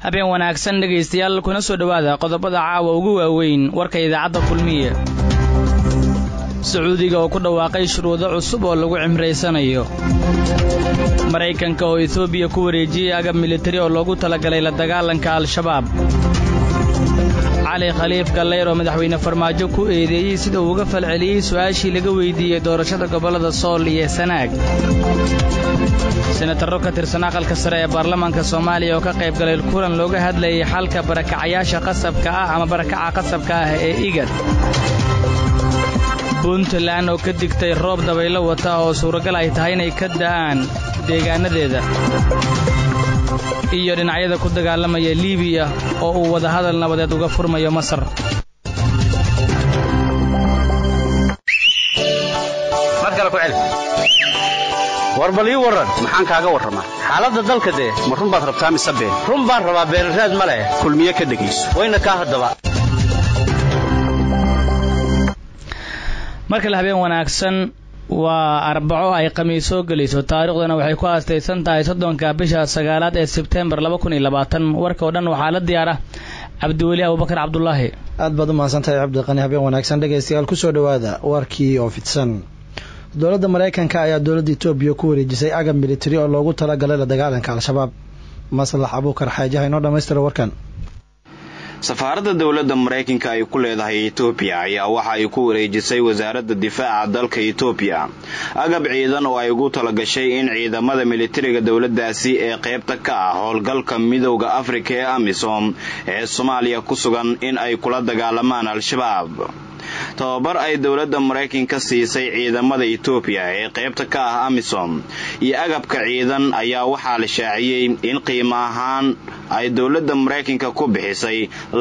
habeen wanaagsan dhageystayaal kuna soo dhawaada qodobada caawa ugu waaweyn warka idaacadda kulmiye. Sacuudiga oo ku dhawaaqay shuruudo cusub oo lagu cimreysanayo. Mareykanka oo Ethiopia ku wareejiyay agab military oo loogu talagalay la dagaalanka Al-Shabaab. Cali Khaliif Galleer oo madaxweyne Farmaajo ku eedeeyay sida uu uga falceliyay su'aashii laga weydiiyay doorashada gobolada Sool iyo Sanaag. Senator ka tirsan aqalka sare ee baarlamaanka Soomaaliya oo ka qayb galay kulan looga hadlayay xalka barakacayaasha qasabka ah ama barakaca qasabka ah ee IGAD. Puntland oo ka digtay roob dabaylo wata oo suuragal ay tahay inay ka da'aan deegaanadeeda. iyo dhinacyada ku dagaalamaya Liibiya oo uu wada hadal nabadeed uga furmayo Masar. warbali waran maxaan kaaga waramaa xaaladda dalka ma run baad rabtaa mise been run baan rabaa beerraad ma leh kulmiye ka dhageyso wayna ka hadaba marka la habeen wanaagsan waa Arbaco ay Khamiiso galayso taariikhdana waxay ku aastaysan tahay 3 bisha 9 ee September 2020 warka oo dhan waxa la diyaara Abdiwali Abubakar Cabdullaahi aad baad u mahadsantahay Cabdiqani habeen wanaagsan dhageystayaal ku soo dhawaada warkii oo fidsan dowladda Mareykanka ayaa dowladda Ethiopia ku wareejisay agab military oo loogu talagalay la dagaalanka Al-Shabaab Maslax Abuukar Xaaji inoo dhameystiro warkan Safaaradda dawladda Mareykanka ay ku leedahay Ethiopia ayaa waxa ay ku wareejisay wasaaradda difaaca dalka Ethiopia agab ciidan oo ay ugu talagashay in ciidamada militariga dawladdaasi ee qaybta ka ah howlgalka midowga Afrika ee AMISOM ee Soomaaliya ku sugan in ay kula dagaalamaan Al-Shabaab. tababar ay dawladda Mareykanka siisay ciidamada Ethiopia ee qaybta ka ah AMISOM iyo agabka ciidan ayaa waxaa la shaaciyay in qiimo ahaan ay dawladda Mareykanka ku bixisay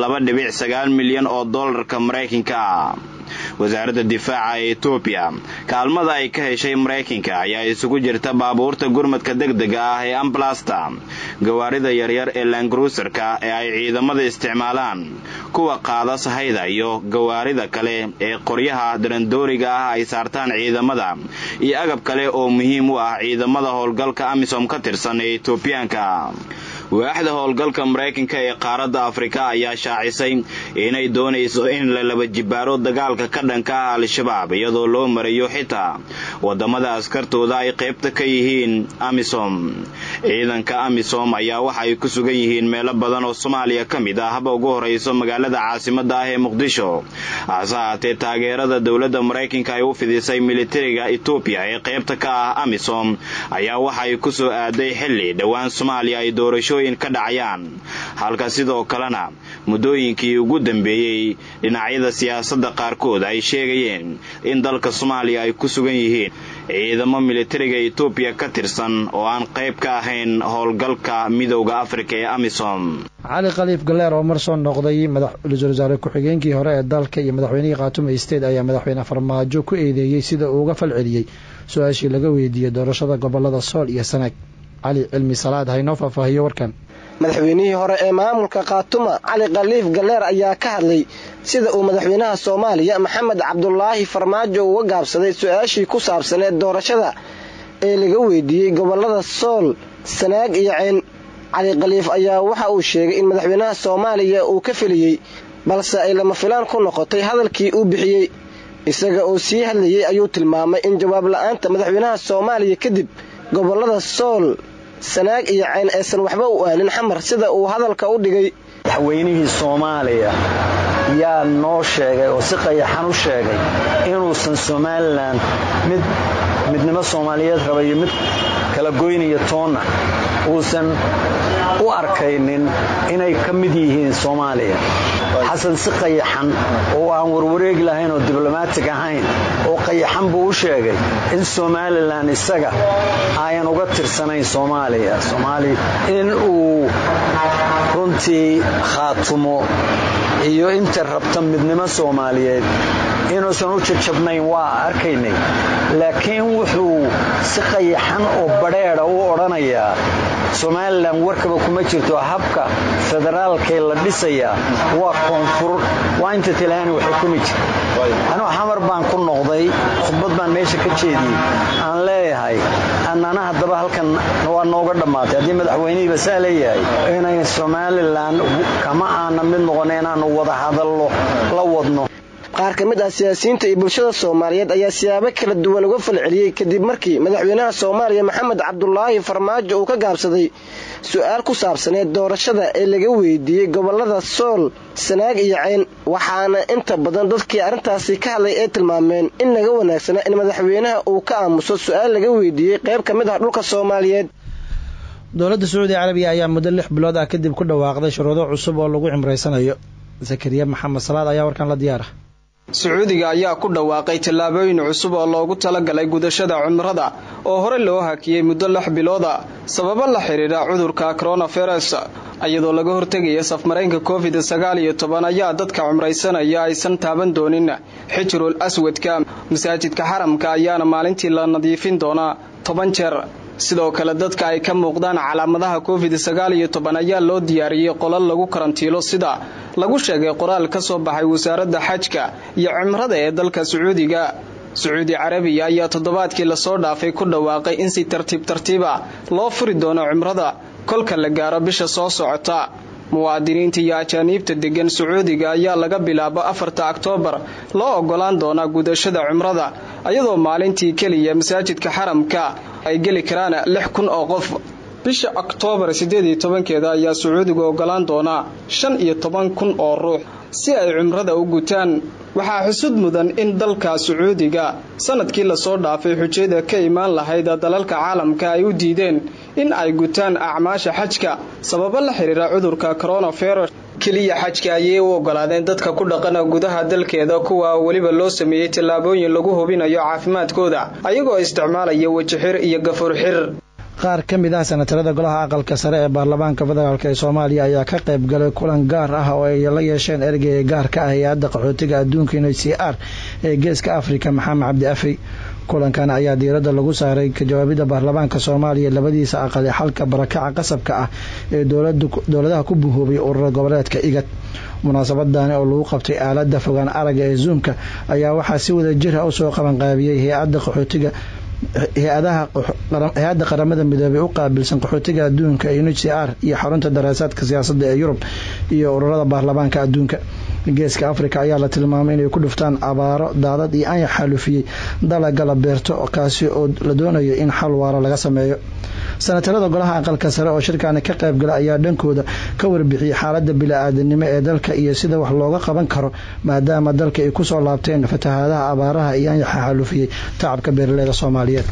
2.9 milyan oo dollarka Mareykanka ah. wasaaradda difaaca ee Ethiopia kaalmada ay ka heshay Mareykanka ayaa isugu jirta baabuurta gurmadka degdega ah ee ambulance gawaarida yaryar ee Land Cruiser-ka ee ay ciidamada isticmaalaan kuwa qaada sahayda iyo gawaarida kale ee qoryaha darandooriga ah ay saartaan ciidamada iyo agab kale oo muhiim u ah ciidamada howlgalka AMISOM ka tirsan ee Ethiopiaanka. waaxda howlgalka Mareykanka ee qaaradda Afrika ayaa shaacisay inay doonayso in la laba jibaaro dagaalka ka dhanka ah Al-Shabaab iyadoo loo marayo xitaa wadamada askartooda ay qaybta ka yihiin AMISOM. ciidanka AMISOM ayaa waxa ay ku sugan yihiin meelo badan oo Soomaaliya ka mid ah haba ugu horeyso magaalada caasimadda ah ee Muqdisho. asaatee taageerada dawladda Mareykanka ay u fidisay militariga Ethiopia ee qaybta ka ah AMISOM ayaa waxa ay ku soo aaday xilli dhawaan Soomaaliya ay doorasho ka dhacayaan halka sidoo kalena muddooyinkii ugu dambeeyay dhinacyada siyaasadda qaarkood ay sheegayeen in dalka Soomaaliya ay ku sugan yihiin ciidamo militariga Ethiopia ka tirsan oo aan qayb ka ahayn howlgalka midowga Afrika ee AMISOM. Cali Khaliif Galleer oo mar soo noqday madaxweyne wasaare ku-xigeenkii hore ee dalka iyo madaxweynihii Khaatume State ayaa madaxweyne Farmaajo ku eedeeyay sida uu uga falceliyay su'aashii laga weydiiyay doorashada gobolada Sool iyo Sanaag. علي علمي صلاة هاينو فافاهيو وركان madaxweynihii hore ee maamulka Khaatume Cali Khaliif Galleer ayaa ka hadlay sida uu madaxweynaha Soomaaliya Maxamed Cabdullaahi Farmaajo uga gaabsaday su'aashii ku saabsaneed doorashada ee laga weydiiyay gobolada Sool Sanaag iyo Ceen. Cali Khaliif ayaa waxa uu sheegay in madaxweynaha Soomaaliya uu ka filiyay balse ay lama filaan ku noqotay hadalkii uu bixiyay. isaga oo sii hadlayay ayuu tilmaamay in jawaab la'aanta madaxweynaha Soomaaliya kadib gobolada Sool Sanaag iyo Ceen aysan waxba u aanin xamar sida uu hadalka u dhigay. madaxweynihii Soomaaliya yaa noo sheegay oo si qayaxan u sheegay inuusan Somaliland midnimo Soomaaliyeed rabayo mid kala goynaya toona uusan u arkaynin inay ka mid yihiin Soomaaliya. xasan si qayaxan oo aan warwareeg lahayn oo diblomatic ahayn oo qayaxan buu u sheegay in Somaliland isaga ayan uga tirsanayn Soomaaliya in uu runtii Khaatumo iyo inta rabta midnimo Soomaaliyeed inuusan u jabnayn waa arkaynay laakiin wuxuu si qayaxan oo badheedha u odhanayaa somalilan warkaba kuma jirto habka federaalkee la dhisayaa waa koonfur waa inta talyaani wax xukumi jira anuu xamar baan ku noqday khudbad baan meesha ka jeediyey aan leeyahay annana haddaba halkan waa nooga dhammaatay haddii madaxweynihiiba saa leeyahay inay somalilan kama aana mid noqon inaanu wada hadallo la wadno. qaar ka mid ah siyaasiyiinta iyo bulshada Soomaaliyeed ayaa siyaabo kala duwan uga falceliyay kadib markii madaxweynaha Soomaaliya Maxamed Cabdullaahi Farmaajo uu ka gaabsaday su'aal ku saabsan doorashada ee laga weydiiyay gobolada Sool, Sanaag iyo Cayn, waxaana inta badan dadkii arrintaasi ka hadlay ay tilmaameen in laga wanaagsana in madaxweynaha uu ka aamuso su'aal laga weydiiyay qayb ka mid ah dhulka Soomaaliyeed. dowladda Sacuudi Carabiya ayaa muddo 6 bilood ah kadib ku dhawaaqday shuruudo cusub oo lagu cimreysanayo. Zakariya Maxamed Salaad ayaa warkan la diyaara. Sacuudiga ayaa ku dhawaaqay tallaabooyin cusub oo loogu talagalay gudashada cumrada oo hore loo hakiyay muddo 6 bilood ah sababo la xiriira cudurka coronavirus iyadoo laga hortagaya safmareenka COVID-19 ayaa dadka cumreysanaya aysan taaban doonin xijrul aswadka. masaajidka xaramka ayaana maalintii la nadiifin doonaa 10 jeer. sidoo kale dadka ay ka muuqdaan calaamadaha COVID-19 ayaa loo diyaariyay qolal lagu karantiilo sida lagu sheegay qoraal ka soo baxay wasaaradda xajka iyo cumrada ee dalka Sacuudiga. Sacuudi Carabiya ayaa toddobaadkii la soo dhaafay ku dhawaaqay in si tartiib ah loo furi doono cumrada kolka la gaaro bisha soo socota. muwaadiniinta iyo ajaanibta degan Sacuudiga ayaa laga bilaabo 4 Oktoobar loo ogolaan doonaa gudashada cumrada iyadoo maalintii kaliya masaajidka xaramka ay gali karaan 6,000 oo qof. bisha Oktoobar 18 ayaa Sacuudiga ogolaan doonaa 15,000 oo ruux si ay cumrada u gutaan. waxaa xusud mudan in dalka Sacuudiga sanadkii la soo dhaafay xujayda ka imaan lahayd dalalka caalamka ay u diideen in ay gutaan acmaasha xajka sababo la xiriira cudurka coronavirus. kaliya xajka ayay u ogolaadeen dadka ku dhaqana gudaha dalkeeda kuwa waliba loo sameeyay tallaabooyin lagu hubinayo caafimaadkooda ayagoo isticmaalaya wajixir iyo gafuur xir. qaar ka mid ah senatarada golaha aqalka sare ee baarlamaanka federaalka ee Soomaaliya ayaa ka qayb galay kulan gaar ah oo ay la yeesheen ergeyga gaarka ah hay'adda qaxootiga adduunka UNHCR ee Geeska Afrika Maxamed Cabdi Afey. kulankan ayaa diiradda lagu saaray ka jawaabida baarlamaanka Soomaaliya labadiisa aqal ee xalka barakaca qasabka ah ee dowladaha ku buuhoobay ururada goboleedka IGAD. munaasabadan oo lagu qabtay aaladda fogaan aragga ee Zoom-ka ayaa waxaa si wada jir ah u soo qaban qaabiyay hay'adda qaxootiga hay'adda qaramada midoobay u qaabilsan qaxootiga adduunka UNHCR iyo xarunta daraasaadka siyaasadda ee Yurub iyo ururada baarlamaanka adduunka. Geeska Afrika ayaa la tilmaamay inay ku dhuftaan abaaro, daadad iyo anshax xaalufiyay dalagga la beerto kaasi oo la doonayo in xal waara laga sameeyo. senatarada golaha aqalka sare oo shirkaan ka qayb galay ayaa dhankooda ka warbixiyay xaaladda bini'aadanimo ee dalka iyo sida wax looga qaban karo maadaama dalka ay ku soo laabteen fatahaadaha abaaraha iyo anshax xaalufiyay tacabka beeraleyda Soomaaliyeed.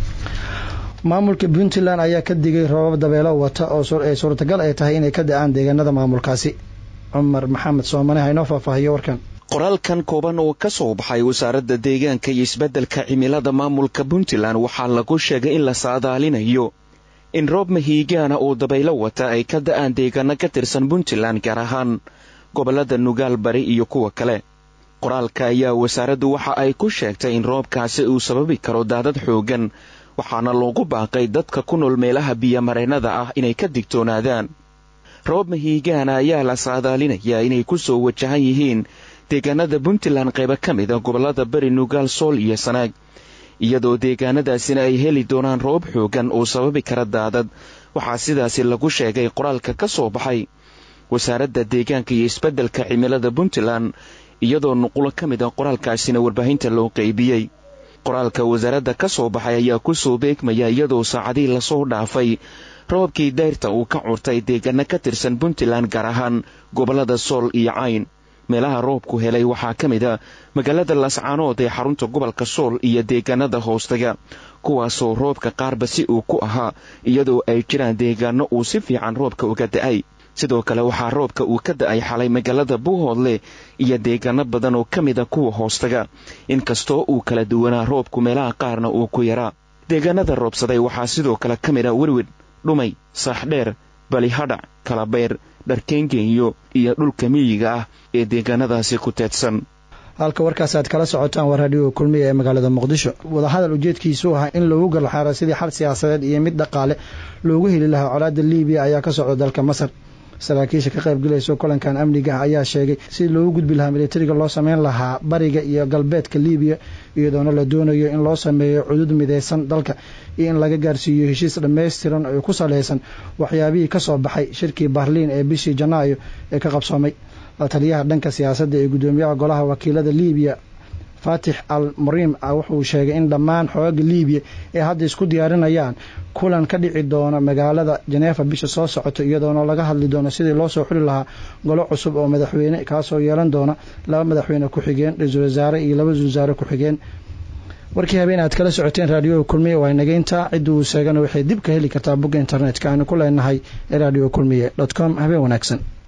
maamulka Puntland ayaa ka digay roobab dabeelo wata oo suurtagal ay tahay inay ka da'aan deegaanada maamulkaasi. Umar Maxamed Soomane hayno faahfaahiyo warkan. qoraalkan kooban oo ka soo baxay wasaaradda deegaanka iyo isbeddelka cimilada maamulka Puntland waxaa lagu sheegay in la saadaalinayo in roob mahiigaana oo dabaylo wata ay ka da'aan deegaano ka tirsan Puntland gaar ahaan gobolada Nugaal Bari iyo kuwa kale. qoraalka ayaa wasaaraddu waxa ay ku sheegtay in roobkaasi uu sababi karo daadad xoogan waxaana loogu baaqay dadka ku nool meelaha biyo-mareennada ah inay ka digtoonaadaan. roob mahiigaana ayaa la saadaalinayaa inay ku soo wajahan yihiin deegaanada Puntland qaybo ka mid ah gobolada Bari, Nugaal, Sool iyo Sanaag iyadoo deegaanadaasina ay heli doonaan roob xoogan oo sababi kara daadad. waxaa sidaasi lagu sheegay qoraalka ka soo baxay wasaaradda deegaanka iyo isbeddelka cimilada Puntland iyadoo nuqulo ka mid ah qoraalkaasina warbaahinta loo qaybiyey. qoraalka wasaaradda ka soo baxay ayaa ku soo beegmaya iyadoo saacadii la soo dhaafay roobkii dayrta uu ka curtay deegaano ka tirsan Puntland gaar ahaan gobolada Sool iyo Cayn. meelaha roobku helay waxaa ka mid ah magaalada Lascaanood ee xarunta gobolka Sool iyo deegaanada hoostaga kuwaasoo roobka qaarba si uu ku ahaa iyadoo ay jiraan deegaano uu si fiican roobka uga da'ay. sidoo kale waxaa roobka uu ka da'ay xalay magaalada Buuhoodle iyo deegaano badan oo ka mid ah kuwa hoostaga inkastoo uu kala duwanaa roobku meelaha qaarna uu ku yaraa. deegaanada roobsaday waxaa sidoo kale ka mid ah Werwid, Dhumay, Saaxdheer, Balihadhac, Kalabeer, Dharkeengeeyo iyo dhulka miyiga ah ee deegaanadaasi ku teedsan. halka warkaas aad kala socotaan waa raadiyo kulmiye ee magaalada Muqdisho. Wadahadal ujeedkiisu ah in lagu galxaaro sidii xal siyaasadeed iyo mid dhaqaale loogu heli lahaa colaadda Liibiya ayaa ka socda dalka Masar. saraakiisha ka qayb galayso kulankan amniga ayaa sheegay si loogu gudbi lahaa militariga loo sameyn lahaa bariga iyo galbeedka Liibiya iyadoona la doonayo in loo sameeyo cudud mideysan dalka iyo in laga gaarsiiyo heshiis dhameystiran oo ku saleysan waxyaabihii ka soo baxay shirkii Berlin ee bishii Janaayo ee ka qabsoomay. taliyaha dhanka siyaasadda ee gudoomiyaha golaha wakiilada Liibiya Fatih al-Murim wuxuu sheegay in dhammaan xoogga Liibiya ay hadda isku diyaarinayaan kulan ka dhici doona magaalada Geneva bisha soo socota iyadoona laga hadli doono sidii loo soo xuli lahaa golo cusub oo madaxweyne kaasoo yeelan doona 2 madaxweyne ku xigeen ra'iisul wasaare iyo 2 ra'iisul wasaare ku xigeen. warkii habeen aad kala socoteen raadiyo kulmiye waa nageynta ciduu sheegana waxay dib ka heli kartaa bogga internetka aan ku leenahay radiokulmiye.com. habeen wanaagsan.